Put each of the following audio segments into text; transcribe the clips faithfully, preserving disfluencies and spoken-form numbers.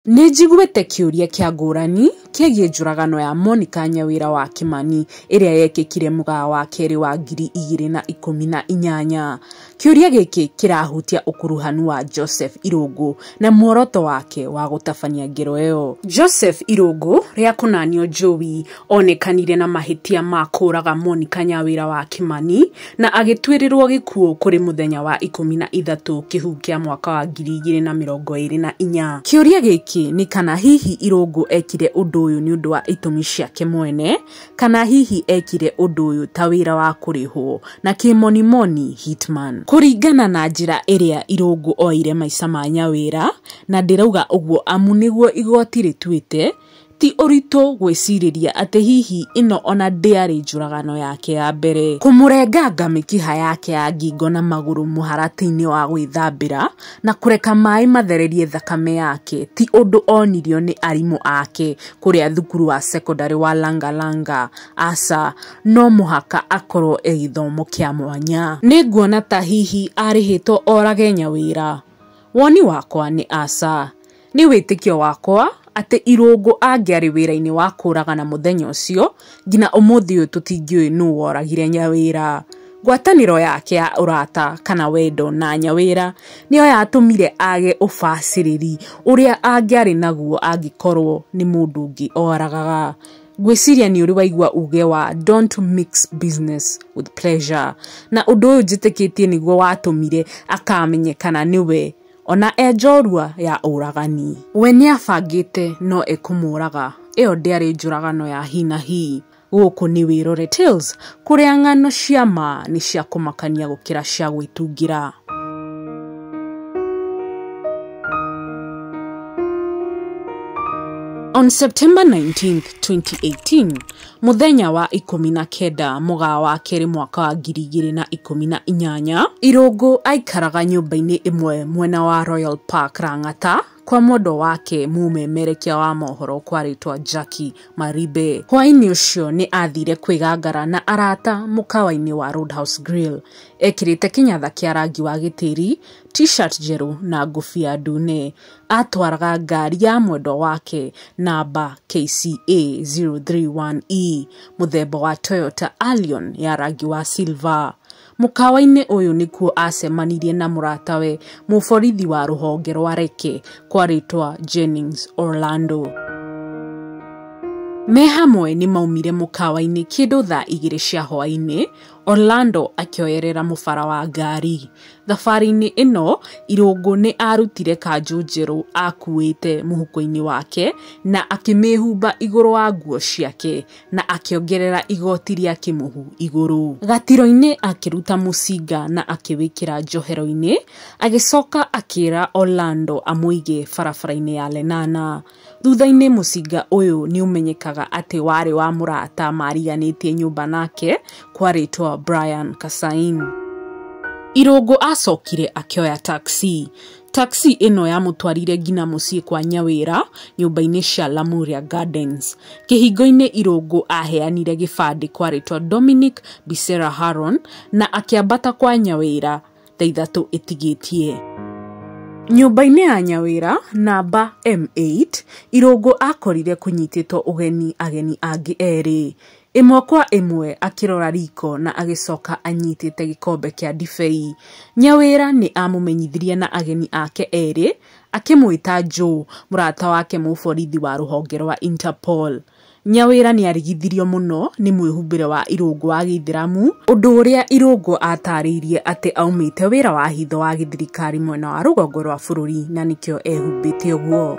Nĩnjiguĩte kĩũria kĩa ngũrani kĩgiĩ njũragano ya Monica Nyawĩra wa Kimani ĩrĩa yekĩkire mũgaa wa kerĩ wa ngiri igĩrĩ na ikũmi na inyanya. Kĩũria gĩkĩ kĩrahutia ũkuruhanu wa Joseph Irungu na muoroto wake wa gũtabania ngero ĩyo. Joseph Irungu rĩa kũnanio Joey onekanire na mahĩtia ma kũraga Monica Nyawĩra wa Kimani na agĩtuĩrĩrwo gĩkuũ kũrĩ mũthenya wa ikũmi na ithatũ kĩhu kĩa mwaka wa ngiri igĩrĩ na mĩrongo ĩrĩ na inya. Kĩũria gĩkĩ ni kana hihi Irungu ekire ũndũ ũyũ nĩ ũndũ wa itũmi ciake mwene kana hihi ekire ũndũ ũyũ ta wĩra wa kũrĩhwo na kĩmonimoni hitman. Kũringana na njĩra ĩrĩa Irungu oire maica ma Nyawĩra, na ndĩrauga ũguo amu nĩguo igoti rĩtuĩte, ti ũritũ gwĩcirĩria atĩ hihi ĩno ona ndĩarĩ njũragano yake ya mbere. Kũmũrenganga mĩkiha yake ya ngingo na magũrũ mũharatĩ-inĩ wa gwĩthambĩra na kũreka maĩ mathererie thakame yake ti ũndũ onirio nĩ arimũ ake kũrĩa thukuru wa secondary wa Langalanga. Aca, no mũhaka akorwo e gĩthomo kĩa mwanya. Nĩnguona ta hihi arĩhĩtwo orage Nyawĩra. Woni wakwa nĩ aca. Nĩ wĩtĩkio wakwa atĩ Irungu angĩarĩ wĩra-inĩ wa kũragana mũthenya ũcio, nginya ũmũthĩ ũyũ tũtingĩũĩ nũũ woragire Nyawĩra. Ngwatanĩro yake ya ũrata kana wendo na Nyawĩra nĩyo yatũmire age ũbacĩrĩri ũrĩa angĩarĩ naguo angĩkorwo nĩ mũndũ ũngĩ oragaga. Ngwĩciria nĩ ũrĩ waigua uge wa don't mix business with pleasure, na ũndũ ũyũ njĩtĩkĩtie nĩguo watũmire akamenyekana nĩwe ona e njorua ya ũragani. We nĩabangĩte no ekũmũraga. Ĩyo ndĩarĩ njũragano ya hi na hi. Gũkũ nĩ Wĩrore Tales, kũrĩa ng'ano cia ma nĩ cia kũmakania gũkĩra cia gwĩtungĩra. On September nineteenth twenty eighteen, muthenya wa ikũmi na kenda mũgaa wa kerĩ mwaka wa ngiri igĩrĩ na ikũmi na inyanya, Irungu aikaraga nyũmba-inĩ ĩmwe mwena wa Royal Park Rang'ata kwa mondo wake mumemerekia wa mohoro kwarĩtwa Jackie Maribe. Hwainĩ ũcio nĩ athire kwĩgangara na arata mũkawa-inĩ wa Roadhouse Grill, ekĩrĩte kĩnyatha kĩa rangi wa gĩtĩri, t-shirt njerũ na ngũbia ndune. Atwaraga ngari ya mwendo wake namba K C A zero three one E mũthemba wa Toyota Allion ya rangi wa silver. Mũkawa-inĩ ũyũ nĩkuo acemanirie na mũratawe mũborithi wa rũhonge rwa reke kwarĩtwa Jennings Orlando. Me hamwe nĩ maumire mũkawa-inĩ kĩndũ thaa igĩrĩ cia hwainĩ, Orlando akĩoyerera mũbara wa ngari. Thabarĩ-inĩ ĩno, Irungu nĩ arutire kanjũ njerũ akuĩte mũhuko-inĩ wake na akĩmĩhumba igũrũ wa nguo ciake na akĩongerera igoti rĩa kĩmũhu igũrũ. Gatiro-inĩ akĩruta mũcinga na akĩwĩkĩra njohero-inĩ, agĩcoka akĩra Orlando amũige barabara-inĩ ya Lenana. Thutha-inĩ mũcinga ũyũ nĩ ũmenyekaga atĩ warĩ wa mũrata mariganĩtie nyũmba nake kwarĩtwa Brian Kasain. Irungu acokire akĩoya taxi. Taxi ĩno yamũtwarire nginya mũciĩ kwa Nyawĩra nyũmba-inĩ cia Lamuria Gardens. Kĩhingo-inĩ Irungu aheanire gĩbandĩ kwarĩtwa Dominic Bisera Haron na akĩambata kwa Nyawĩra thaa ithatũ ĩtigĩtie. Nyũmba-inĩ ya Nyawĩra namba M eight, Irungu akorire kũnyitĩtwo ũgeni ageni angĩ erĩ. Ĩmwe kwa ĩmwe akĩrora riko na agĩcoka anyitĩte gĩkombe kĩa ndibei. Nyawĩra nĩ amũmenyithirie na ageni ake erĩ, akĩmwĩta Joe, mũrata wake mũborithi wa rũhonge rwa Interpol. Nyawĩra nĩ arigithirio mũno nĩ mwĩhumbĩre wa Irungu wa Gĩithĩramu, ũndũ ũrĩa Irungu atarĩirie atĩ aumĩte wĩra wa hitho wa gĩthirikari mwena wa rũgongo rwa bũrũri na nĩkĩo ehumbĩte ũguo.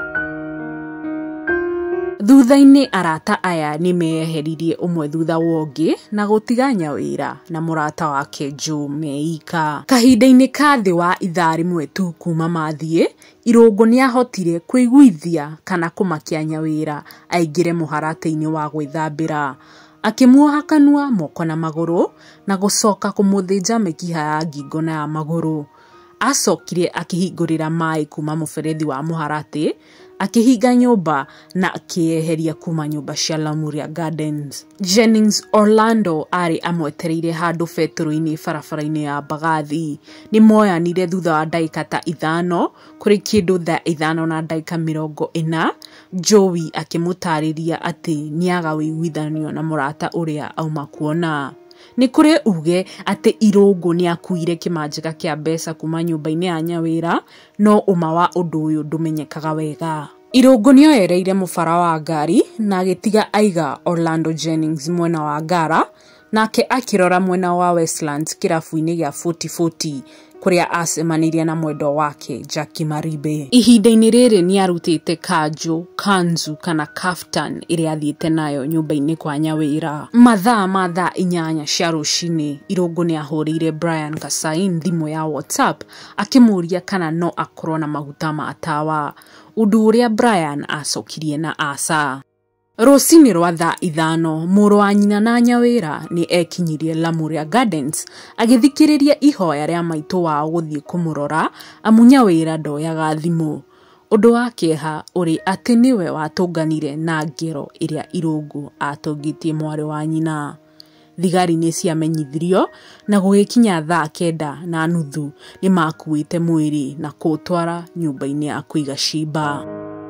Thutha-inĩ arata aya nĩ meyeheririe ũmwe thutha wa ũngĩ na gũtiga Nyawĩra na mũrata wake Joe meika. Kahinda-inĩ ka thĩ wa ithaa rĩmwe tu kuma mathiĩ, Irungu nĩ ahotire kũiguithia kana kũmakia Nyawĩra aingĩre mũharatĩ-inĩ wa gwĩthambĩra. Akĩmuoha kanua, moko na magũrũ na gũcoka kũmũthĩnja mĩkiha ya ngingo na ya magũrũ. Acokire akĩhingũrĩra maĩ kuma mũberethi wa mũharatĩ, akihinga nyumba na akieheria kuma nyumba cia Lamuria Gardens. Jennings Orlando ari amwetereire handu betro-ini barabara-ini ya Mbagathi. Ni moyanire thutha wa ndagika ta ithano kuri kindu thaa ithano na ndagika mirongo ina, Joey akimutariria ati niaga wiguithanio na murata uria auma kuona. Ni kuri uge ati Irungu ni akuire kimanjika kia mbeca kuma nyumba-ini ya Nyawira, no uma wa undu uyu ndumenyekaga wega. Irungu ni oyereire mubara wa ngari na agitiga aiga Orlando Jennings mwena wa Ngara, nake akirora mwena wa Westlands kirabu-ini gia forty forty kuria acemanirie na mwendo wake Jackie Maribe. Ihinda-ini riri ni arutite kanju, kanzu kana kaftan iria athiite nayo nyumba-ini kwa Nyawira. Mathaa ma thaa inyanya cia rucini, Irungu ni ahurire Brian Kasain thimu ya WhatsApp akimuria kana no akorwo na maguta ma tawa, undu uria Brian acokirie na aca. Rocini rwa thaa ithano, muru wa nyina na Nyawira ni ekinyirie Lamuria Gardens agithikiriria ihoya ria maitu wao guthie kumurora, amu Nyawira ndoyaga thimu. Undu wa kieha uri ati niwe watunganire na ngero iria Irungu atongitie mwari wa nyina. Thigari ni ciamenyithirio na gugikinya thaa kenda na nuthu ni makuite mwiri na kutwara nyumba-ini ya kuiga ciimba.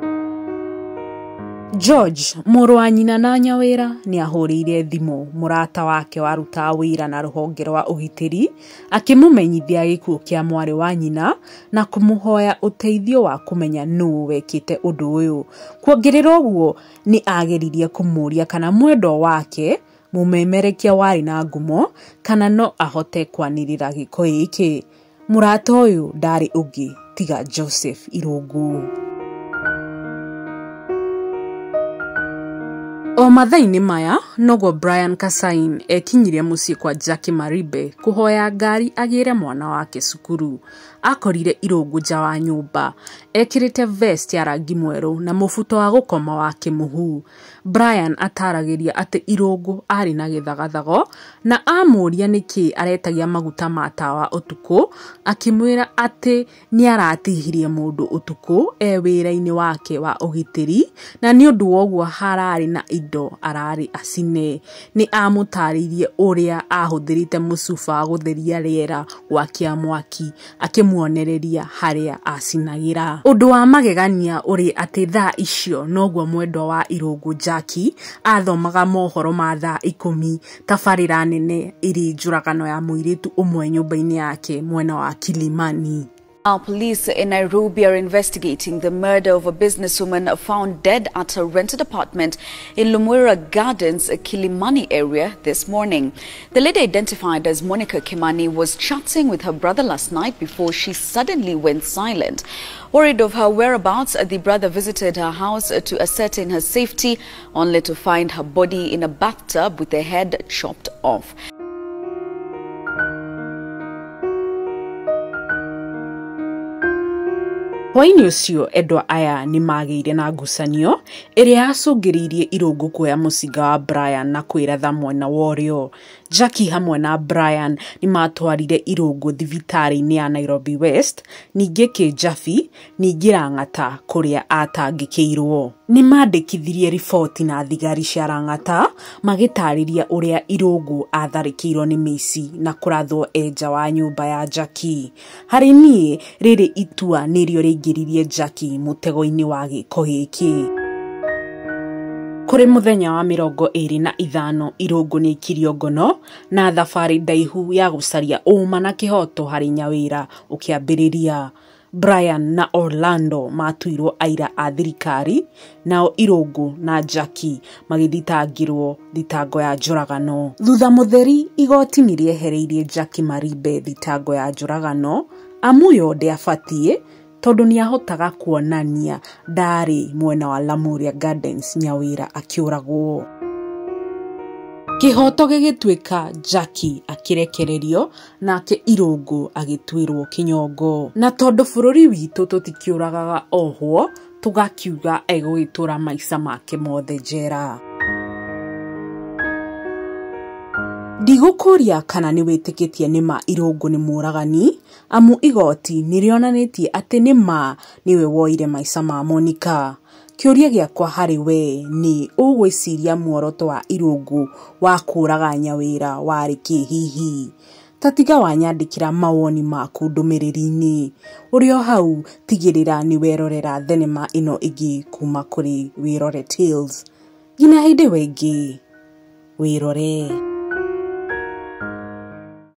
George, muru wa nyina na Nyawira, ni ahurire thimu murata wake waruta wira na ruhonge rwa ugitiri, akimumenyithia gikuo kia mwari wa nyina na kumuhoya uteithio wa kumenya nuu wekite undu uyu. Kuongerera uguo, ni ageririe kumuria kana mwendo wake mumemerekia wari na ngumo kana no ahote kwanirira giko iki. Murata uyu ndari ungi tiga Joseph Irungu. O mathaa-ini maya nogo Brian Kasain ekinyirie mucii kwa Jackie Maribe kuhoya ngari agire mwana wake cukuru. Akorire Irungu nja wa nyumba ekirite vest ya rangi mweru na mufuto wa gukoma wake muhu. Brian ataragiria ati Irungu ari na githagathago na amuria niki aretagia maguta ma tawa utuku, akimwira ati ni aratihirie mundu utuku e wira-ini wake wa ugitiri na ni undu woguo harari na indo arari acine. Ni amutaririe uria ahuthirite mucuba gutheria riera gwakia mwaki akimuonereria haria acinagira. Undu wa magegania uri ati thaa icio noguo mwendo wa Irungu Jackie athomaga mohoro ma thaa ikumi tabarira nene iri njuragano ya muiritu umwe nyumba-ini yake mwena wa Kilimani. Our police in Nairobi are investigating the murder of a businesswoman found dead at her rented apartment in Lamuria Gardens, Kilimani area this morning. The lady, identified as Monica Kimani, was chatting with her brother last night before she suddenly went silent. Worried of her whereabouts, the brother visited her house to ascertain her safety, only to find her body in a bathtub with her head chopped off. Hwaini ucio edwa aya ni magiire na ngucanio iria acungiririe Irungu kuoya mucinga wa Brian na kwiratha mwena worio. Jackie hamwe na Brian ni matwarire Irungu thibitari-ini ya Nairobi West, ningi Kijabi, ningi Rang'ata kuria atangikiirwo. Ni mandikithirie riboti na thigari cia Rang'ata magitariria uria Irungu atharikirwo ni mici na kurathwo enja wa nyumba ya Jackie. Hari nie riri itua nirio ringiririe Jackie mutego-ini wa giko giki. Kuri muthenya wa mirongo iri na ithano, Irungu ni ikirio ngono na thabari ndaihu ya gucaria uma na kihoto hari Nyawira ukiambiriria. Brian na Orlando matuirwo aira a thirikari, nao Irungu na Jackie magithitangirwo thitango ya njuragano. Thutha mutheri, igoti ni riehereirie Jackie Maribe thitango ya njuragano, amu yo ndiabatie tondu ni ahotaga kuonania ndari mwena wa Lamuria Gardens Nyawira akiuragwo. Kihoto gigituika Jackie akirekererio nake Irungu agitwirwo kinyongo. Na tondu bururi witu tutikiuragaga ohwo, tugakiuga egwitura maica make mothe njera. Ndigukuria kana ni witikitie nima Irungu ni muragani, amu igoti nirionanitie ati nima niwe woire maica ma Monica. Kĩũria gĩakwa harĩ we nĩ ũgwĩciria muoroto wa Irũngũ wa kũraga Nyawĩra warĩ kĩ hihi? Tatiga wanyandĩkĩra mawoni maku ndũmĩrĩri-inĩ. Ũrĩ o hau tigĩrĩra nĩ werorera thenema ĩno ĩngĩ kuma kũrĩ Wĩrore Tales. Nginya hĩndĩ ĩyo ĩngĩ, wĩrore.